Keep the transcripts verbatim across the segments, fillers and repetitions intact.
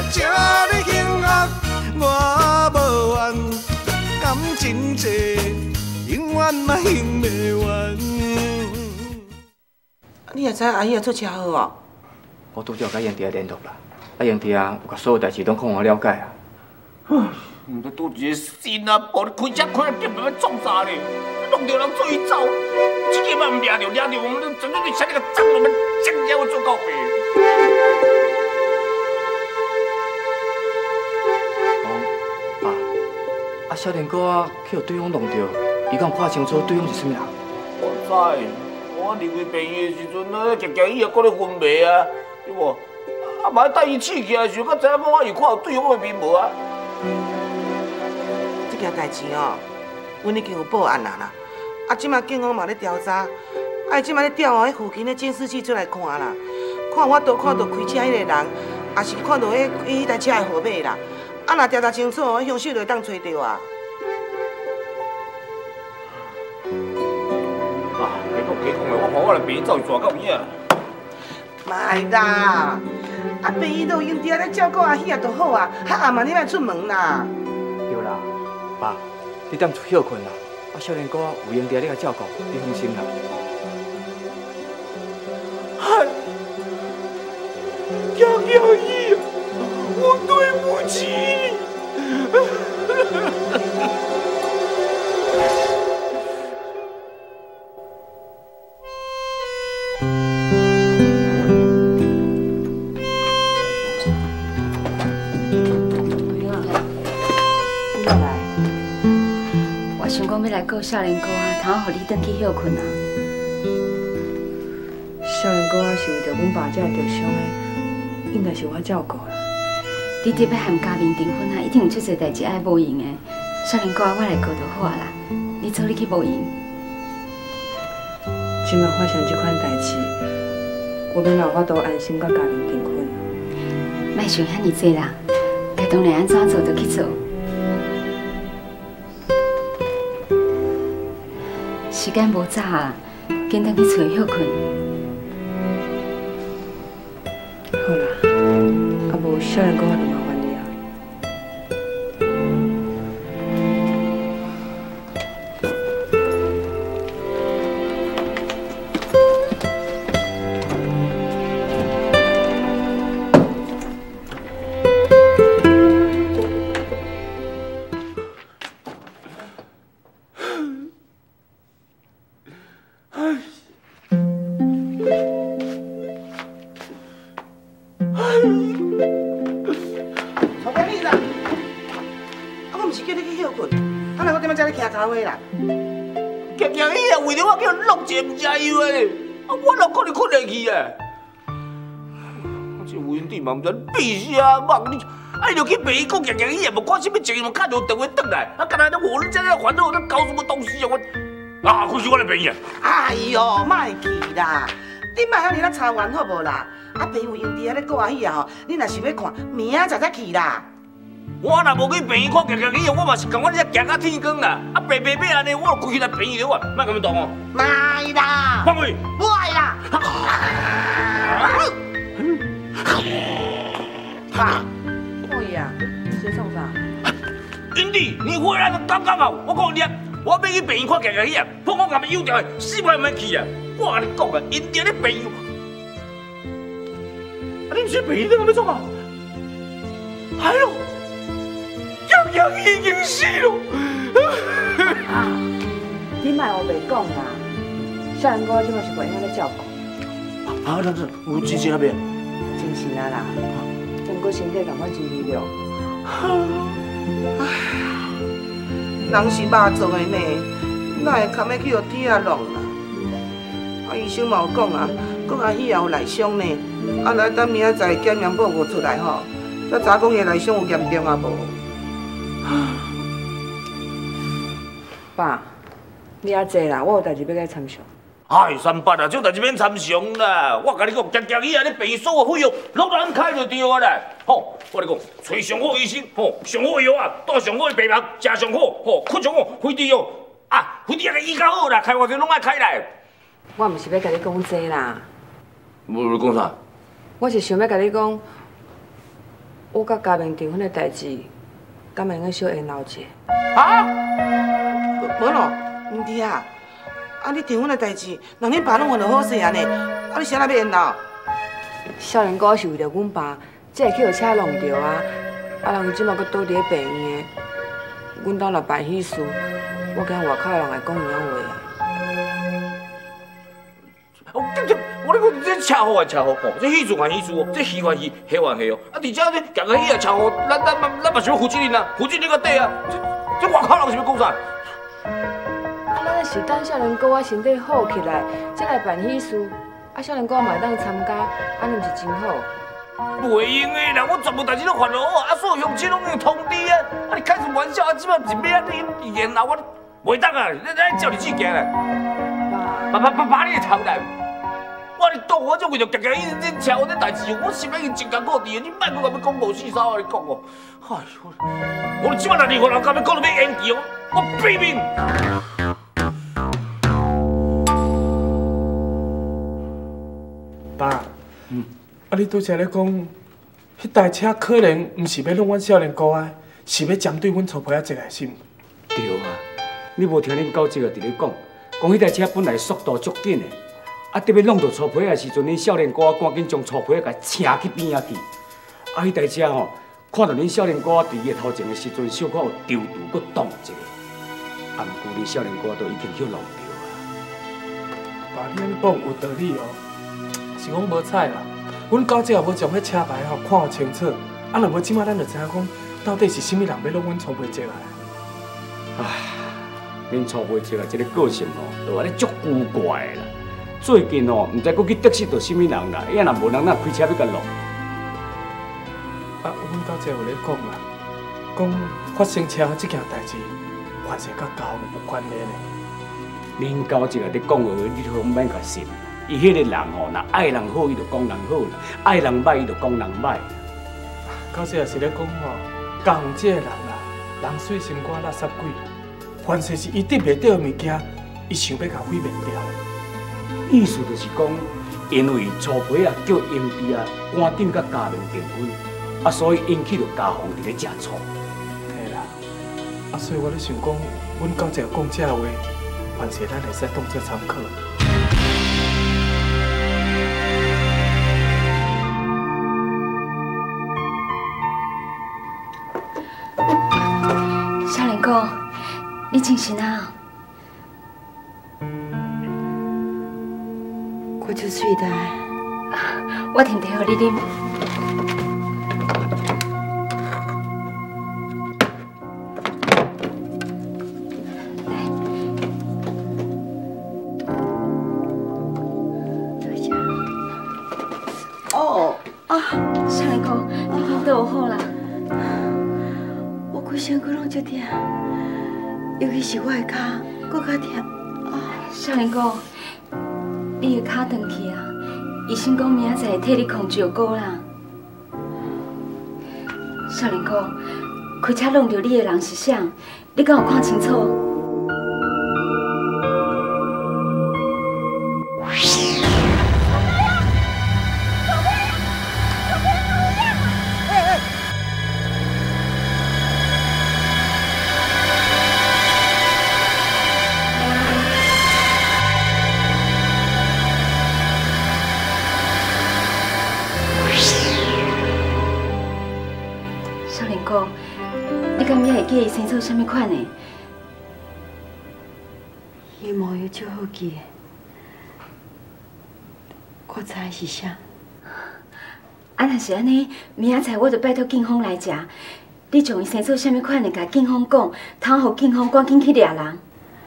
这呢幸福我无怨，感情债永远嘛还袂完。 你也知阿姨也做车好哦？ 我拄则甲英弟联络啦，啊英弟啊，有甲所有代志拢看我了解啊。 唔知拄一个新啊，无开车开到点要创啥呢？弄着人做伊走，这个嘛唔抓着，抓着我们真正是像那个脏人们真正会做告白。 哦，爸，啊少年哥啊，去互对方弄着，伊敢有看清楚对方是啥物人？ 我知，我离开病院的时阵啊，常常伊也搁咧昏迷啊，对无？啊，万一等伊醒起来的时候，才知影我有看到对方的面无啊。 这件代志哦，阮已经有报案啦啦。啊，即马警方嘛咧调查，啊，即马咧调哦，迄附近的监视器出来看啦，看我都看到开车迄个人，也是看到迄迄台车的号码啦。啊，若调查清楚哦，凶手就会当找到啊。 啊，别讲别讲的，我看我来病院走去抓到伊啊。 袂啦，啊，病院都用伫咧照顾阿喜啊，就好啊，较暗嘛你莫出门啦。 对啦，爸，你踮厝休困啦。啊，少年哥有英弟咧甲照顾，你放心啦。 嗨，杨杨姨，我对不起你。 要来告少年哥啊，通好，互你转去休困啊。 少年哥啊，是为着阮爸才会受伤的，应该是我照顾啦。 你得要和家明订婚啊，一定有出侪代志爱报应的。少年哥啊，我来顾就好啊啦。你走，你去报应。 今麦发生这款代志，我免让我都安心甲家明订婚。 莫想遐尼济啦，该当然安怎做就去做。时间无早啊，紧回去厝休困。 好啦，啊无少年哥我就麻烦你啊。 强强伊啊，为着我叫落一个加油的，啊，我哪可能困下去啊？我这吴云弟嘛唔知闭啥梦，你啊，就去病院讲强强伊也无看什么情况，看到电话转来，啊，干那在我你这样烦恼，我在搞什么东西啊？我啊，开始我来病院。 哎呦，莫去啦，你莫遐尼咧吵冤好无啦？啊，朋友用伫遐咧顾阿喜啊吼，你若是要看，明仔载再去啦。 我若无去病院看强强伊，我嘛是共我这行到天光啦。啊，白白白安尼，我规去来病院了啊，莫咁样动哦。 莫啦， 放开！ 莫啦。爸，可以啊，先送啥？ 英弟，你回来就刚刚好。我讲你啊，我要去病院看强强伊啊，碰我咁样有条的，死活唔免去啊！我甲你讲啊，英弟咧病院，啊，你唔去病院，你咁样做啊？哎呦！强强已经死了。 啊，你莫胡白讲啦，少年哥即马是陪遐咧照顾。 啊，那是有真正变？ 真是啊啦，不过身体感觉真虚弱。 唉，人是肉做的呢，哪会堪要去互天啊弄啦？啊，医生嘛有讲啊，讲阿喜也有内伤呢，啊来等明仔载检验报告出来吼，才知讲伊内伤有严重啊无？爸，你遐坐啦，我有代志要甲你参详。 哎，三八啊，这代志免参详啦。我甲你讲，强强伊啊，你病院所有费用拢咱开就对啊啦。吼，我跟你讲，找上好医生，吼，上好药啊，住上好的病房，食上好，吼，困上好，非治药啊，非治药医较好啦，开发票拢爱开来。 我毋是要甲你讲这啦。 无你讲啥？ 我是想要甲你讲， 我甲嘉明订婚的代志，敢会用个小研究者？ 啊？ 无咯，唔对啊！啊，你订婚的代志，人恁爸拢混得好势啊呢，啊，你啥来要缘闹？ 少年哥是为着阮爸，才会去互车弄着啊！啊，人伊即马搁倒伫咧病院的，阮兜若办喜事，我惊外口的人来讲伊样话。 哦，这这，我咧讲这车祸还车祸哦，这喜事还喜事哦，这喜还喜，喜还喜哦。啊，而且这行个喜也车祸，咱咱咱咱嘛想要负责任啊，负责任个底啊！这这外口人是要讲啥？ 啊，咱是等少年哥啊身体好起来，才来办喜事。啊，少年哥嘛会当参加，安尼毋是真好？ 袂用的啦，我全部代志拢办好，啊，所有乡亲拢已经通知啊。啊，你开什么玩笑啊？即摆是要安尼演啊，我袂当啊，咱咱照你自己行啦。爸爸爸爸，你个头来！我你讲我这为着家家伊恁车祸这代志，我心已经真艰苦伫，你莫搁甲要讲无四三啊！你讲哦，哎呦，我即摆若任何人甲要讲到要演技哦，我毙命！ 爸，嗯，啊，你拄则咧讲，迄台车可能毋是要弄阮少年哥啊，是要针对阮粗皮仔这个心。 对啊，你无听恁高这个伫咧讲，讲迄台车本来速度足紧的，啊，特别弄到粗皮仔的时阵，恁少年哥赶紧将粗皮仔甲请去边仔去。啊，迄台车吼，看到恁少年哥伫伊头前的时阵，小可有丢丢搁动一下，啊，毋过恁少年哥都已经去弄掉啊。 爸，你安尼讲有道理哦。是讲无彩啦，阮到这也无将迄车牌吼看互清楚，啊，若无即马咱就知影讲到底是甚物人要弄阮粗皮这个啊？ 唉，恁粗皮这个这个个性吼，就安尼足古怪的啦。最近哦，毋知佫去得失到甚物人啦，伊若无人哪开车要甲弄？ 啊，阮到这有咧讲啦，讲发生车祸这件代志，还是甲交通有关联的。 恁到这个咧讲的话，你都免甲信。伊迄个人吼，若爱人好，伊就讲人好啦；爱人歹，伊就讲人歹。 到这也是咧讲吼，教育这个人啦，人水心肝垃圾鬼啦，凡是是伊得袂到的物件，伊想要甲毁灭掉。 意思就是讲，因为粗皮啊叫英弟啊赶紧甲家明订婚，啊，所以引起着家风伫咧食醋。 嘿啦，啊，所以我咧想讲，阮到这讲这话，凡是咱会使当作参考。 少年哥，你精神啊？ 我就睡的。 我添茶互你啉。来，坐下。 哦啊！ 少年哥，你病倒有好啦？ 我规身躯拢足痛，尤其是我的脚，搁较痛。啊！ 少年哥，你的脚断去啊！医生讲明仔载会替你控照顾啦。少年哥，开车弄到你的人是啥？你敢有看清楚？少年哥，你敢也会记伊生做啥物款的？ 伊模样足好记的，我知是啥。 啊，若是安尼，明仔载我就拜托警方来查，你将伊生做啥物款的，甲警方讲，通互警方赶紧去抓人。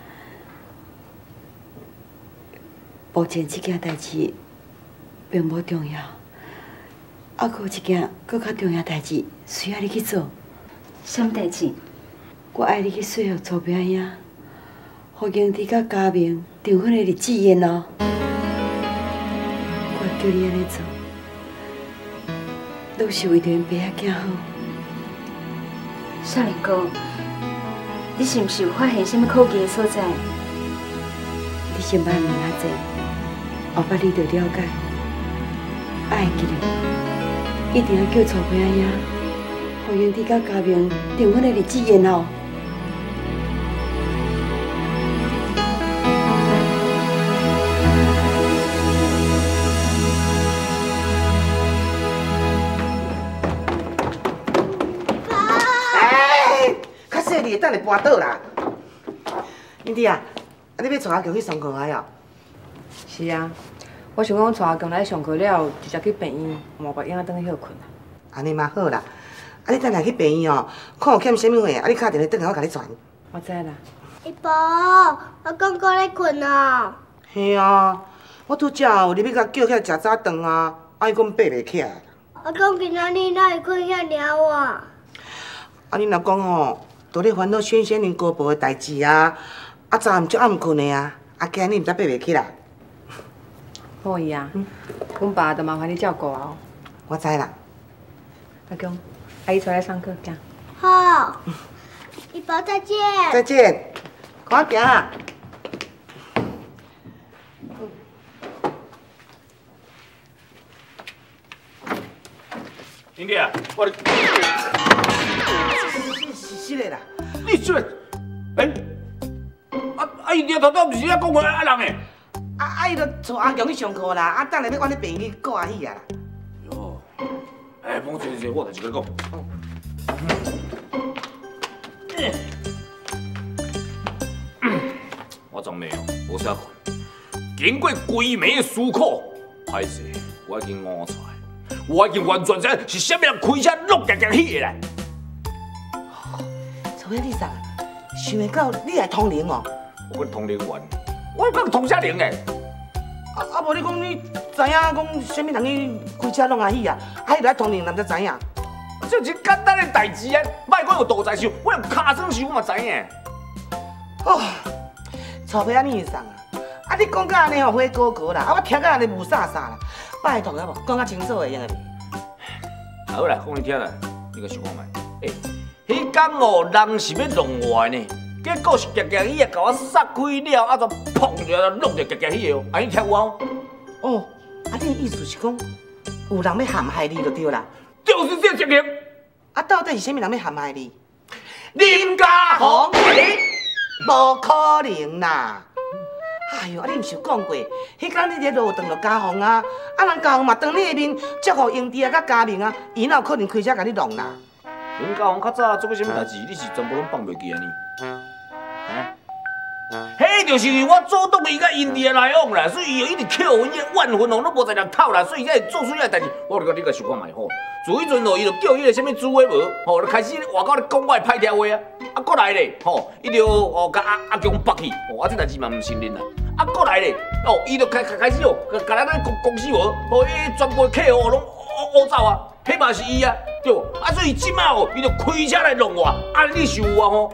目前这件代志并无重要，还佫有一件佫较重要代志需要你去做。 啥物代志？ 我爱你去说服楚平兄，互英弟甲嘉明订婚的日子延后。我会叫你安尼做，都是为着因爸仔囝好。 少年哥，你是毋是有发现啥物可疑的所在？ 你先办明仔载，后摆你就了解。爱记得，一定要叫楚平兄互兄弟甲嘉明订婚的日子延后。 哎，较细哩，等下搬倒啦。兄弟啊，啊你要带阿强去上课啊哟？ 是啊，我想讲带阿强来上课了，直接去病院，莫把婴仔等去休困啊。 安尼嘛好啦，啊你等下去病院哦，看有欠啥物货，啊你敲电话转来，我甲你传。 我知啦。 姨婆，阿公搁咧困哦。 嘿啊，我拄则有入去甲叫起来食早顿啊，啊伊讲爬袂起来。 阿公今仔日哪会困遐尔晚？ 啊你若讲吼，都咧烦恼轩轩恁高婆的代志啊，啊昨暗足暗困的啊，啊今日毋知爬袂起来。 好伊啊，阮爸就麻烦你照顾啊。 我知啦。 阿强，阿姨出来上课，行。 好，姨婆再见。 再见，快行啊！ 兄弟啊，我咧， 是是的啦。 你这，哎，啊啊！伊头头毋是咧讲话啊人诶。 啊啊！伊就带阿强去上课啦，啊等下要阮咧病院顾阿喜啊啦。 哟，哎，甭坐坐，我代志甲你讲。我昨暝哦，无啥困，经过规暝的思考，歹势，我已经悟出来，我已经完全知是啥物人开车落夹夹起的啦。 除非你啥，想会到你来通灵哦。 我讲通灵完，我讲通啥灵诶？ 啊啊！无你讲你知影讲啥物人去开车弄阿喜啊？啊，伊来通灵，咱才知影。 这真简单的代志啊！莫讲有道在想，我用卡算想我嘛知影。 哦，臭皮仔你送啊！啊，你讲到安尼吼，火高高啦，啊，我听到安尼雾煞煞啦，拜托啊无，讲较清楚会用的。 好啦，讲你听啦，你个想看觅。诶，迄天哦，人是要弄我呢，结果是夹夹鱼啊，甲我撒开了，啊，就砰一下就弄着夹夹鱼哦。啊，你听有啊？ 哦，啊，你的意思是讲有人要陷害你就对啦？ 就是这情形。 啊，到底是啥物人要陷害你？ 林家宏， 无可能啦！哎呦，啊，你毋是有讲过，迄天你咧路撞着家宏啊，啊，人家宏嘛当你的面祝福英弟啊、甲嘉明啊，伊哪有可能开车甲你弄啦？ 林家宏较早做过啥物代志，你是全部拢放袂记啊你？啊？迄就是因为我主动伊甲因弟来往啦，所以伊就一直扣阮个怨愤哦，拢无在人透啦，所以才会做出遐代志。我就讲你个想看卖吼，自迄阵哦，伊就叫迄个啥物朱伟无，吼，就开始外口咧讲我的歹听话啊。啊，过来咧，吼，伊就哦甲阿阿强绑去，吼，啊这代志嘛毋承认啦。啊，过来咧，哦，伊就开开开始哦，甲甲咱公公司无，吼，伊全部客户拢乌乌走啊，迄嘛是伊啊，对无？啊，所以即马哦，伊就开车来弄我，啊，你想有啊吼？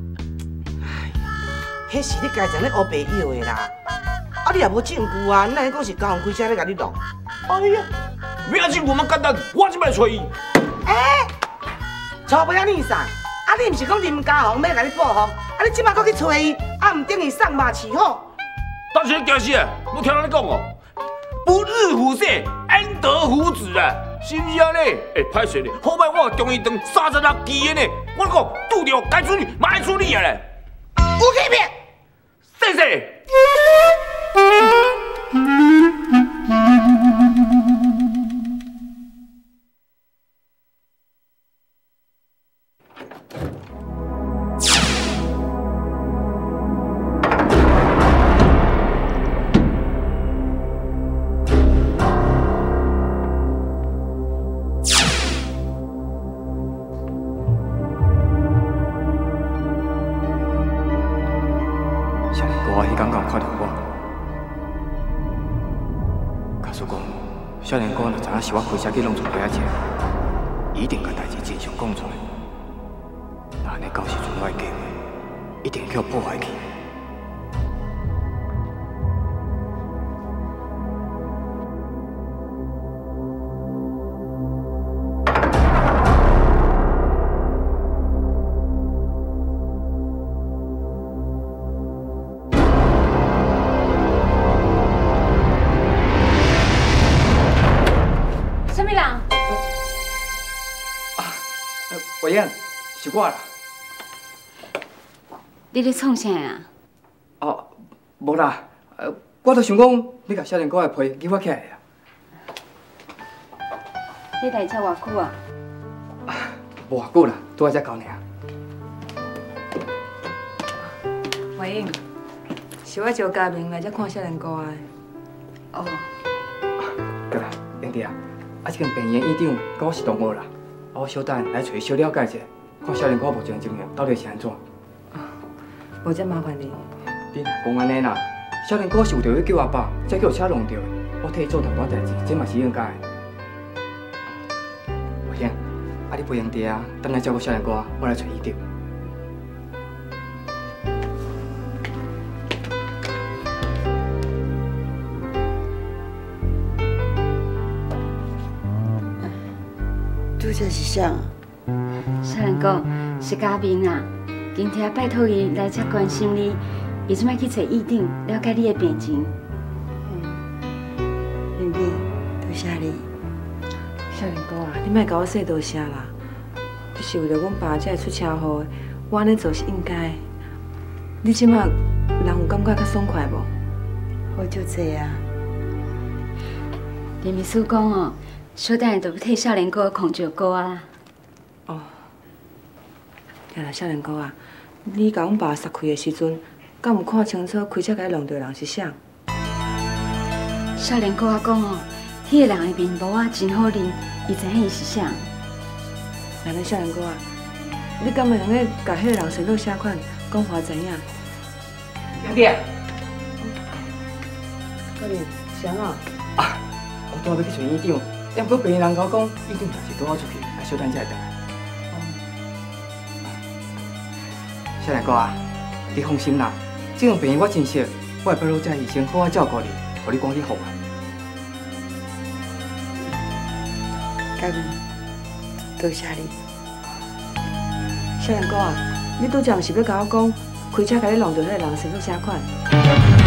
迄是你家常咧乌白药的啦，啊你也无证据啊，你哪会讲是家宏开车咧甲你弄？哎呀， 要证据嘛简单，我即摆找伊。 哎，臭不要你啥？啊你毋是讲林家宏要甲你报复，啊你即马搁去找伊，啊毋等于送马饲虎？ 但是件事啊，我听人讲哦，不日虎射，安得虎子啊？是不是安尼？哎，歹势咧，后摆我中医堂三十六期的呢，我讲拄着该处理，嘛爱处理啊咧。 有欺骗！ 谢谢。 少年哥若知影是我开车去弄错皮仔车，一定甲代志真相讲出来。那安尼到时阵我的计划一定叫破坏去。 慧英，是我啦。 你咧创啥啊？ 哦，无啦，呃，我都想讲，你甲少年哥的皮寄我起来啦。 你来遮偌久啊？ 无偌久啦，拄仔才到尔。 慧英，是我招嘉明来遮看少年哥的。 哦。 对啦，英弟啊，啊，这间病院院长甲我是同学啦，啊，我小等来找伊小了解一下，看少年哥目前情形到底是安怎。 无遮麻烦你。 你讲安尼啦，少年哥是有着去救阿爸，才叫车弄着的，我替伊做淡薄仔代志，这嘛是应该的。慧英，啊，你陪英弟啊，等来照顾少年哥，我来找医长。 拄则是啥？ 少年哥，是嘉明啊，今天拜托伊来遮关心你，伊即摆去找医长了解你的病情。 玲玲，多谢你。 少年哥啊，你莫甲我说多谢啦，这是为了阮爸才会出车祸的，我安尼做是应该的。你即马人有感觉较爽快无？ 好就这啊。 林秘书讲哦，小等下就要替少年哥控照顾啊。 哦，对啦，少年哥啊，你甲阮爸杀开的时阵，敢有看清楚开车甲伊弄到的人是啥？ 少年哥啊讲哦，迄个人的面部啊真好认，伊知影伊是啥。 安尼少年哥啊，你敢会用个甲迄个人身体写款，讲互我知影？ 英弟啊， 可能啥啊？ 啊，我拄要去找院长，要不病人甲我讲，院长暂时带我出去，来小等才会倒来。少年哥啊，你放心啦，这种病院我真熟，我会拜托这医生好好照顾你，互你赶紧好啊。 嘉明，多谢你。 少年哥啊，你拄则毋是要甲我讲，开车甲你弄到迄个人身体啥款？